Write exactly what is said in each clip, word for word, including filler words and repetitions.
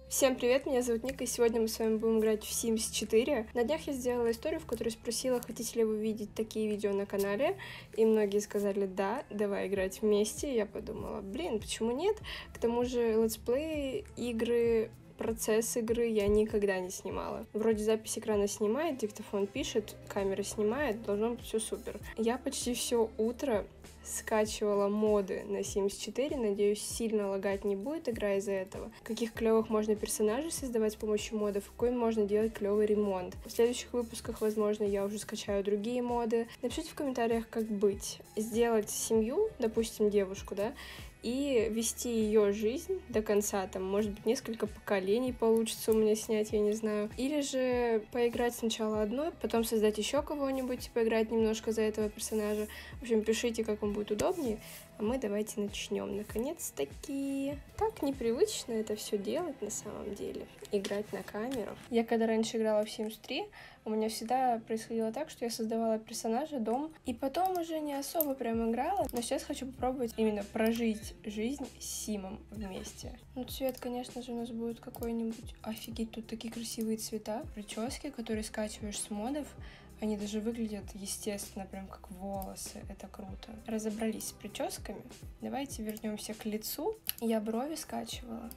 Всем привет, меня зовут Ника, и сегодня мы с вами будем играть в Sims четыре. На днях я сделала историю, в которой спросила, хотите ли вы видеть такие видео на канале, и многие сказали да, давай играть вместе. Я подумала, блин, почему нет? К тому же летсплеи, игры, процесс игры я никогда не снимала. Вроде запись экрана снимает, диктофон пишет, камера снимает, должно быть все супер. Я почти все утро скачивала моды на Sims четыре, надеюсь, сильно лагать не будет игра из-за этого. Каких клевых можно персонажей создавать с помощью модов, какой можно делать клевый ремонт. В следующих выпусках, возможно, я уже скачаю другие моды. Напишите в комментариях, как быть. Сделать семью, допустим, девушку, да, и вести ее жизнь до конца, там, может быть, несколько поколений получится у меня снять, я не знаю. Или же поиграть сначала одной, потом создать еще кого-нибудь и поиграть немножко за этого персонажа. В общем, пишите, как вам будет удобнее, а мы давайте начнем. Наконец-таки. Так непривычно это все делать на самом деле, играть на камеру. Я когда раньше играла в Sims три, у меня всегда происходило так, что я создавала персонажа, дом, и потом уже не особо прям играла, но сейчас хочу попробовать именно прожить жизнь с Симом вместе. Ну, цвет, конечно же, у нас будет какой-нибудь... Офигеть, тут такие красивые цвета. Прически, которые скачиваешь с модов, они даже выглядят естественно, прям как волосы. Это круто. Разобрались с прическами. Давайте вернемся к лицу. Я брови скачивала.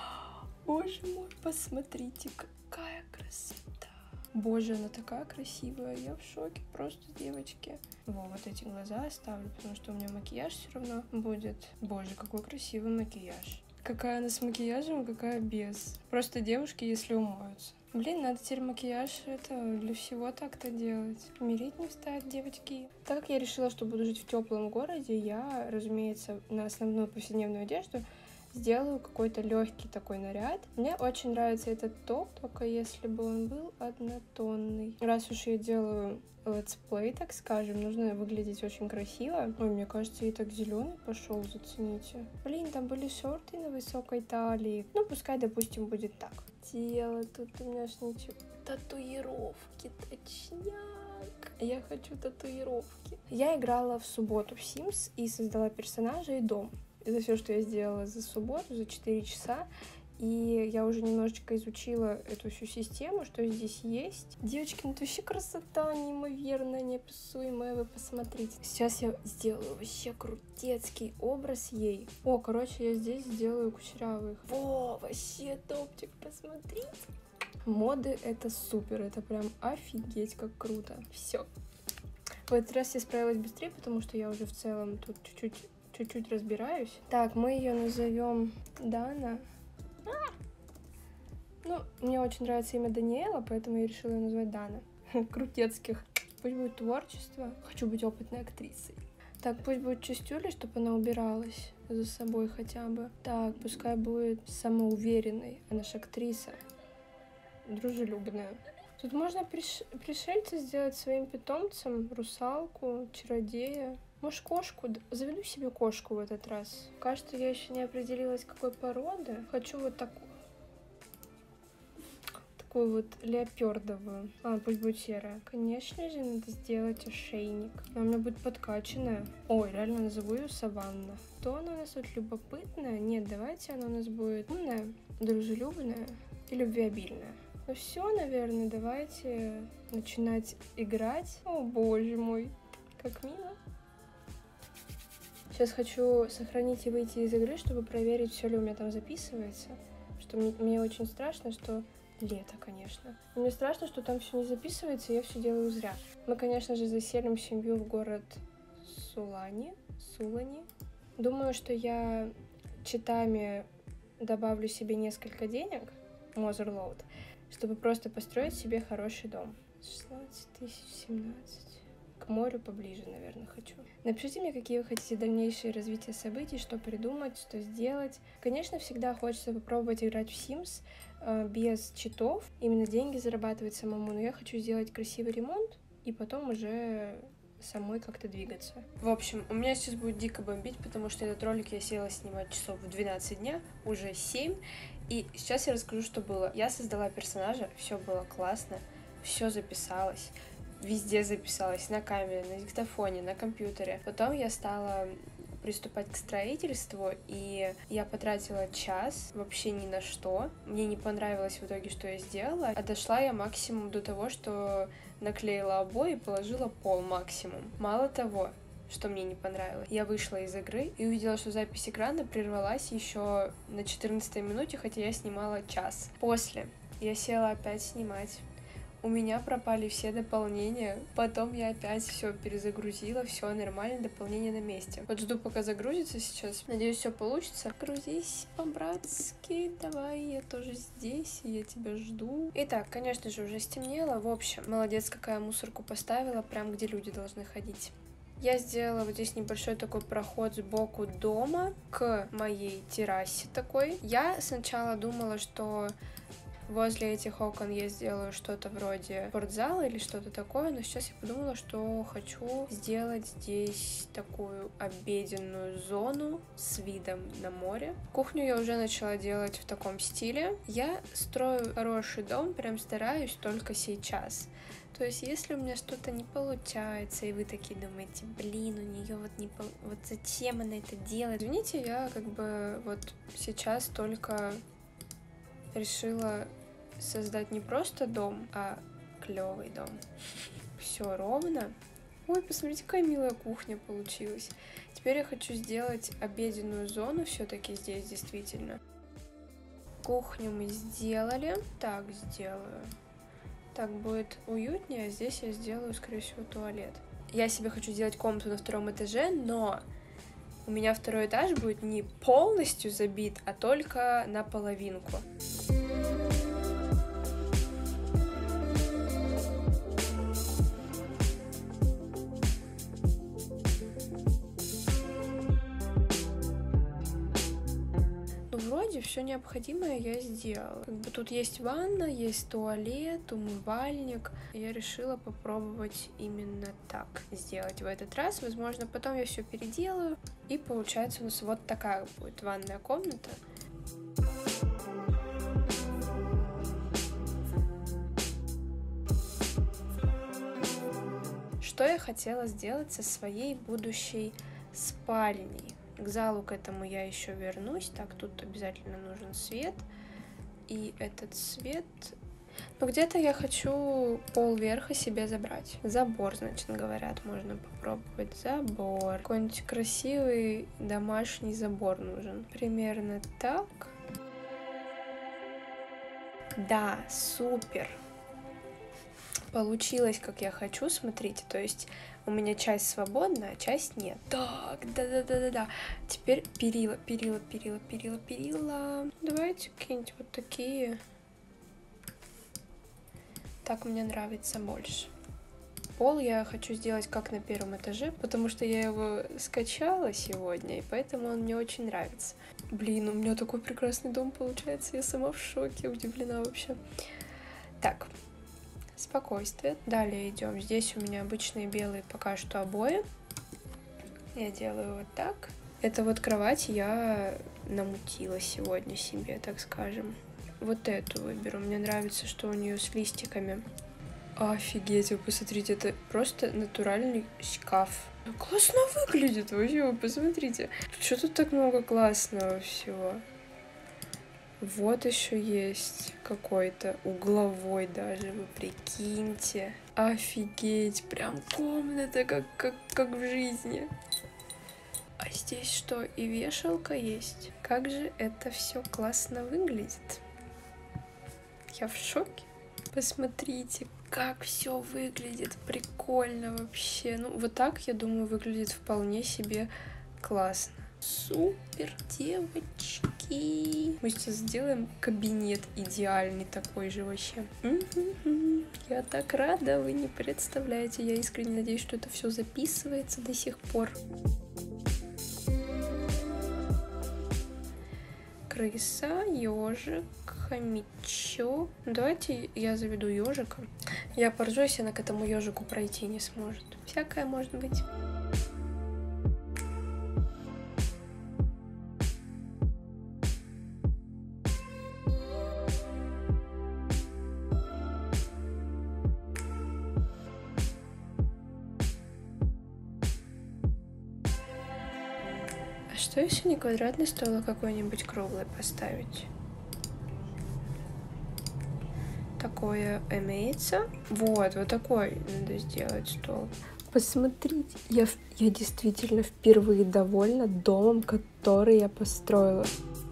Боже мой, посмотрите, какая красота. Боже, она такая красивая, я в шоке просто, девочки. Во, вот эти глаза оставлю, потому что у меня макияж все равно будет. Боже, какой красивый макияж. Какая она с макияжем, какая без. Просто девушки, если умоются. Блин, надо теперь макияж это для всего так-то делать. Мирить не встать, девочки. Так как я решила, что буду жить в теплом городе, я, разумеется, на основную повседневную одежду сделаю какой-то легкий такой наряд. Мне очень нравится этот топ, только если бы он был однотонный. Раз уж я делаю летсплей, так скажем, нужно выглядеть очень красиво. Ой, мне кажется, и так зеленый пошел, зацените. Блин, там были шорты на высокой талии. Ну, пускай, допустим, будет так. Тело тут у меня ж ничего. Татуировки, точняк. Я хочу татуировки. Я играла в субботу в Sims и создала персонажа и дом. Это все, что я сделала за субботу, за четыре часа. И я уже немножечко изучила эту всю систему, что здесь есть. Девочки, ну это вообще красота неимоверная, неописуемая, вы посмотрите. Сейчас я сделаю вообще крутецкий образ ей. О, короче, я здесь сделаю кучерявых. Во, вообще топчик, посмотрите. Моды это супер, это прям офигеть как круто. Все. В этот раз я справилась быстрее, потому что я уже в целом тут чуть-чуть чуть-чуть разбираюсь. Так, мы ее назовем Дана. А! Ну, мне очень нравится имя Даниэла, поэтому я решила ее назвать Дана. Крутецких. Пусть будет творчество. Хочу быть опытной актрисой. Так, пусть будет чистюля, чтобы она убиралась за собой хотя бы. Так, пускай будет самоуверенной. Она же актриса. Дружелюбная. Тут можно приш... пришельца сделать своим питомцем, русалку, чародея. Может, кошку? Заведу себе кошку в этот раз. Кажется, я еще не определилась, какой породы. Хочу вот такую. Такую вот леопердовую. А, пусть будет серая. Конечно же, надо сделать ошейник. Она у меня будет подкачанная. Ой, реально назову ее Саванна. То она у нас вот любопытная? Нет, давайте она у нас будет умная, дружелюбная и любвеобильная. Ну все, наверное, давайте начинать играть. О, боже мой, как мило. Сейчас хочу сохранить и выйти из игры, чтобы проверить, все ли у меня там записывается. Что мне, мне очень страшно, что... Лето, конечно. Мне страшно, что там все не записывается, и я все делаю зря. Мы, конечно же, заселим семью в город Сулани. Сулани. Думаю, что я читами добавлю себе несколько денег, Мозерлоуд, чтобы просто построить себе хороший дом. шестнадцать тысяч, семнадцать. К морю поближе, наверное, хочу. Напишите мне, какие вы хотите дальнейшие развития событий, что придумать, что сделать. Конечно, всегда хочется попробовать играть в Sims э, без читов, именно деньги зарабатывать самому, но я хочу сделать красивый ремонт и потом уже самой как-то двигаться. В общем, у меня сейчас будет дико бомбить, потому что этот ролик я села снимать часов в двенадцать дня, уже семь, и сейчас я расскажу, что было. Я создала персонажа, все было классно, все записалось. Везде записалась, на камере, на диктофоне, на компьютере. Потом я стала приступать к строительству, и я потратила час вообще ни на что. Мне не понравилось в итоге, что я сделала, а дошла я максимум до того, что наклеила обои и положила пол максимум. Мало того, что мне не понравилось, я вышла из игры и увидела, что запись экрана прервалась еще на четырнадцатой минуте, хотя я снимала час. После я села опять снимать. У меня пропали все дополнения, потом я опять все перезагрузила, все нормально, дополнение на месте. Вот жду, пока загрузится сейчас. Надеюсь, все получится. Грузись по-братски, давай, я тоже здесь, я тебя жду. Итак, конечно же, уже стемнело. В общем, молодец, какая мусорку поставила, прям где люди должны ходить. Я сделала вот здесь небольшой такой проход сбоку дома к моей террасе такой. Я сначала думала, что возле этих окон я сделаю что-то вроде спортзала или что-то такое, но сейчас я подумала, что хочу сделать здесь такую обеденную зону с видом на море. Кухню я уже начала делать в таком стиле. Я строю хороший дом, прям стараюсь только сейчас. То есть, если у меня что-то не получается, и вы такие думаете, блин, у нее вот не пол... вот зачем она это делает? Извините, я как бы вот сейчас только решила создать не просто дом, а клевый дом. Все ровно. Ой, посмотрите, какая милая кухня получилась. Теперь я хочу сделать обеденную зону все-таки здесь, действительно. Кухню мы сделали. Так, сделаю. Так будет уютнее. Здесь я сделаю, скорее всего, туалет. Я себе хочу сделать комнату на втором этаже, но у меня второй этаж будет не полностью забит, а только наполовинку. Вроде все необходимое я сделала. Как бы тут есть ванна, есть туалет, умывальник. Я решила попробовать именно так сделать в этот раз. Возможно, потом я все переделаю. И получается у нас вот такая будет ванная комната. Что я хотела сделать со своей будущей спальней? К залу к этому я еще вернусь. Так, тут обязательно нужен свет. И этот свет... Ну, где-то я хочу пол верха себе забрать. Забор, значит, говорят, можно попробовать. Забор. Какой-нибудь красивый домашний забор нужен. Примерно так. Да, супер. Получилось, как я хочу, смотрите. То есть у меня часть свободна, а часть нет. Так, да-да-да-да-да. Теперь перила, перила, перила, перила, перила. Давайте какие-нибудь вот такие. Так мне нравится больше. Пол я хочу сделать как на первом этаже, потому что я его скачала сегодня, и поэтому он мне очень нравится. Блин, у меня такой прекрасный дом получается, я сама в шоке, удивлена вообще. Так. Спокойствие. Далее идем. Здесь у меня обычные белые пока что обои. Я делаю вот так. Это вот кровать я намутила сегодня себе, так скажем. Вот эту выберу. Мне нравится, что у нее с листиками. Офигеть, вы посмотрите, это просто натуральный шкаф. Классно выглядит вообще, вы посмотрите. Что тут так много классного всего? Вот еще есть какой-то угловой даже, вы прикиньте. Офигеть, прям комната, как, как, как в жизни. А здесь что, и вешалка есть? Как же это все классно выглядит. Я в шоке. Посмотрите, как все выглядит прикольно вообще. Ну, вот так, я думаю, выглядит вполне себе классно. Супер, девочки. Мы сейчас сделаем кабинет идеальный такой же вообще. Я так рада, вы не представляете. Я искренне надеюсь, что это все записывается до сих пор. Крыса, ежик, хомячок. Давайте я заведу ежика. Я поржу, если она к этому ежику пройти не сможет. Всякое может быть. Что если не квадратный стол, а какой-нибудь круглый поставить? Такое имеется. Вот, вот такой надо сделать стол. Посмотрите, я, я действительно впервые довольна домом, который я построила.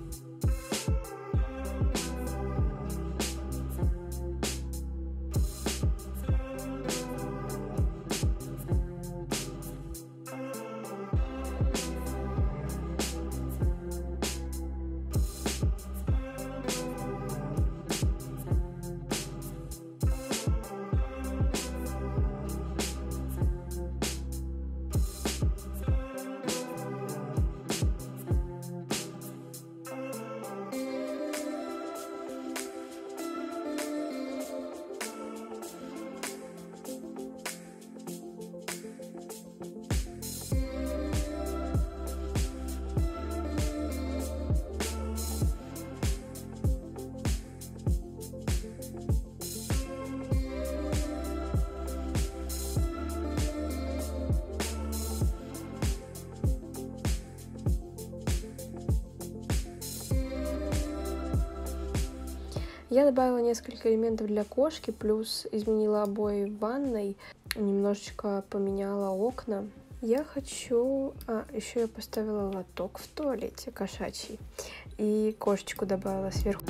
Я добавила несколько элементов для кошки, плюс изменила обои в ванной, немножечко поменяла окна. Я хочу... А, еще я поставила лоток в туалете кошачий и кошечку добавила сверху.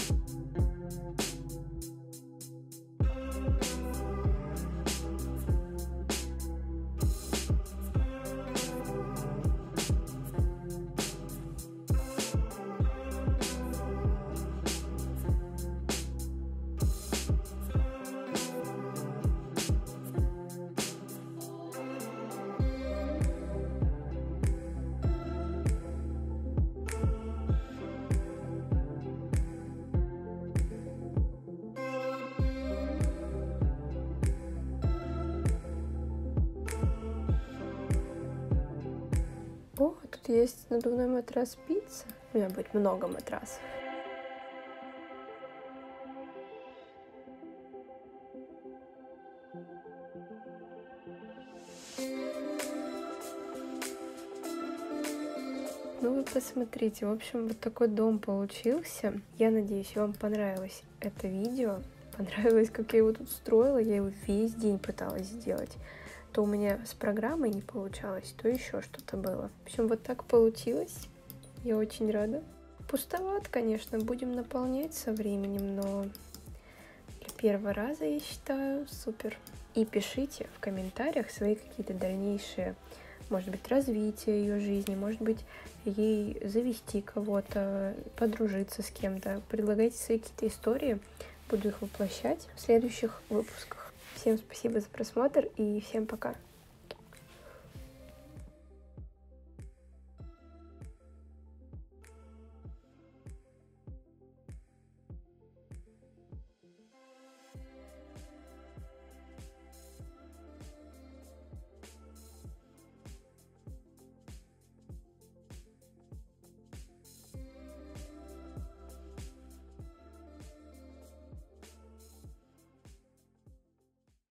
О, тут есть надувной матрас пицца. У меня будет много матрасов. Ну вы посмотрите, в общем, вот такой дом получился. Я надеюсь, вам понравилось это видео. Понравилось, как я его тут строила. Я его весь день пыталась сделать. То у меня с программой не получалось, то еще что-то было. В общем, вот так получилось. Я очень рада. Пустоват, конечно, будем наполнять со временем, но для первого раза, я считаю, супер. И пишите в комментариях свои какие-то дальнейшие, может быть, развитие ее жизни, может быть, ей завести кого-то, подружиться с кем-то. Предлагайте свои какие-то истории, буду их воплощать в следующих выпусках. Всем спасибо за просмотр и всем пока.